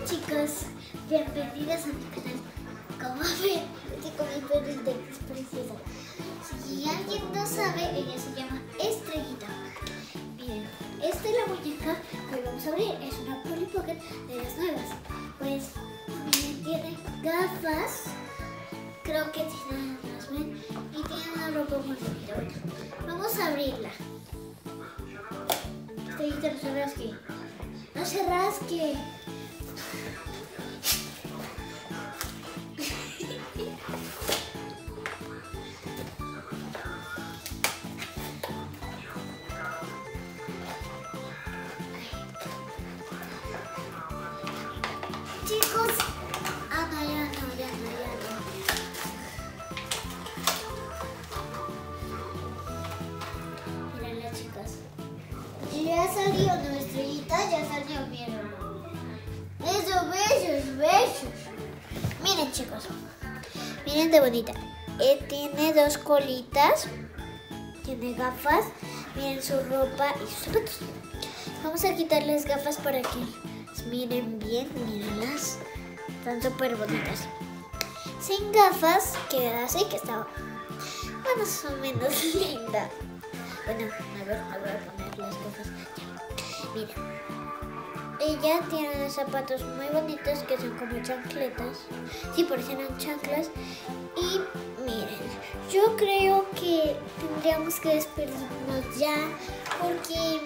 chicos, bienvenidos a mi canal. Como ven, estoy con mi perrita que es preciosa. Si alguien no sabe, ella se llama Estrellita. Miren, esta es la muñeca que vamos a abrir. Es una Polly Pocket de las nuevas. Pues, miren, tiene gafas. Creo que tiene las ven. Y tiene una ropa muy bonita. Bueno, vamos a abrirla. Estrellita, no se rasque. No se rasque. Chicos, ya no. Mírenla, chicas. Ya salió nuestra Estrellita, ya salió, miren. Esos besos. Miren, chicos. Miren de bonita. Tiene dos colitas. Tiene gafas. Miren su ropa y sus zapatos. Vamos a quitar las gafas para que miren bien, mírenlas. Están súper bonitas. Sin gafas queda así, que está más o menos linda. Bueno, a ver, voy a poner las gafas. Ya. Miren. Ella tiene unos zapatos muy bonitos que son como chancletas. Sí, parecen chanclas. Y miren, yo creo que tendríamos que despedirnos ya porque